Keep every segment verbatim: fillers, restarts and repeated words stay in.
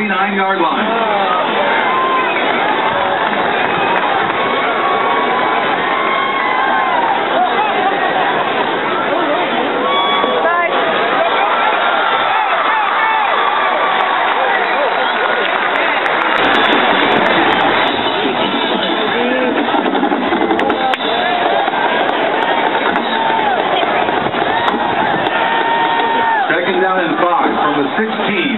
twenty-nine yard line. Down in five from the sixteen.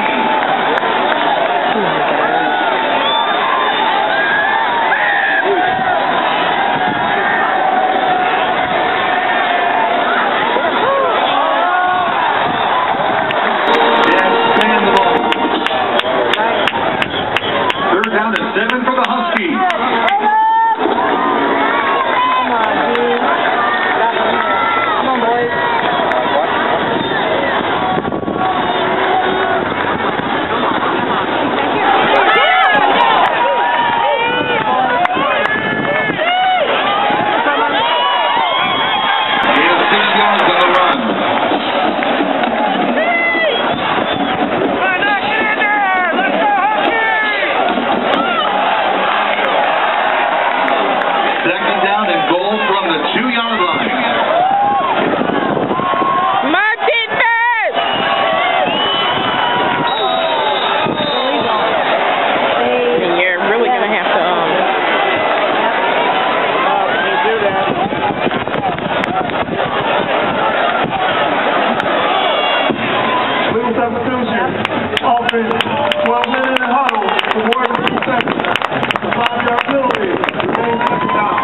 Stand the ball. Third down and seven for the Huskies. Second down and goal from the two-yard line. Martinez! And you're really going to have to, um... do that. Little substitution. Offense. twelve minute huddle. The Warriors two seconds. The five-yard penalty. Game second down.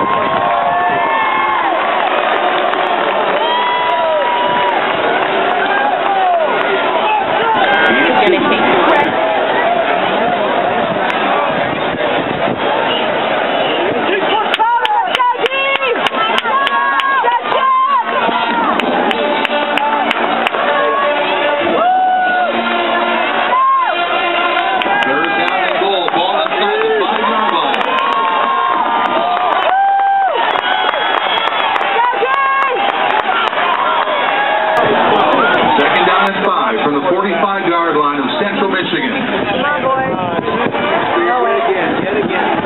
From the forty-five yard line of Central Michigan. Come on, boys. Go again. Get again.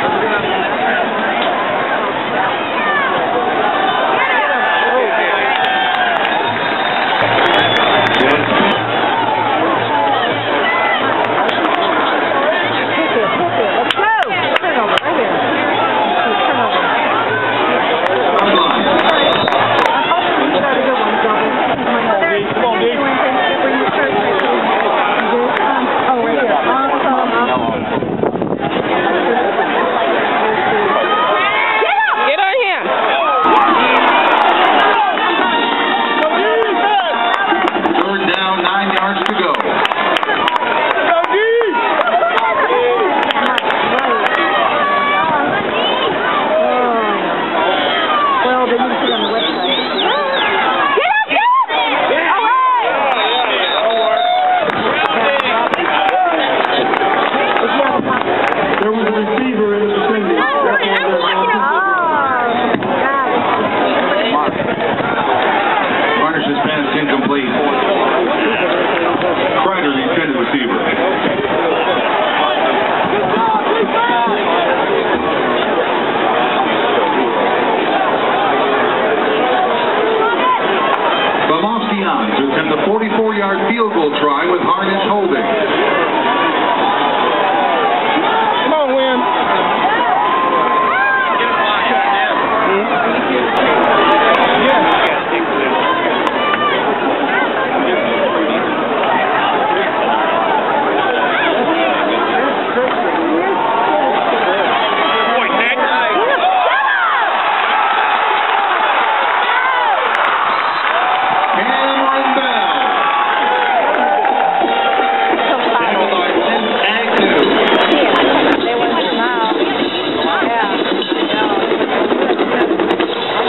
To attempt a forty-four yard field goal try with Harnish holding. Come on, Win.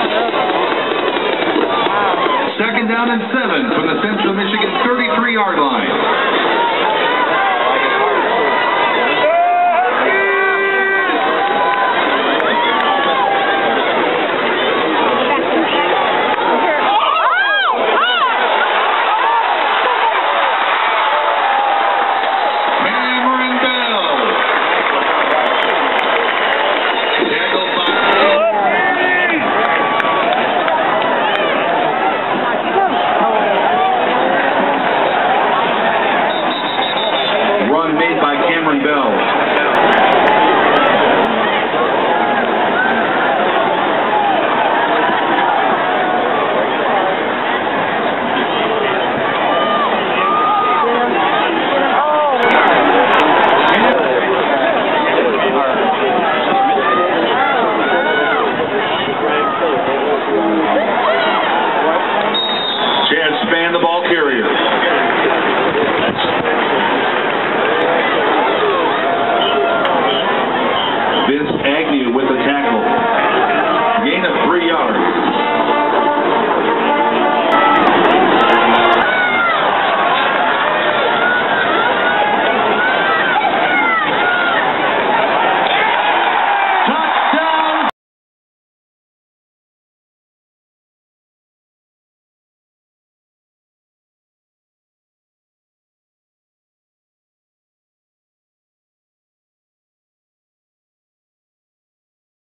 Second down and seven from the Central Michigan thirty-three yard line.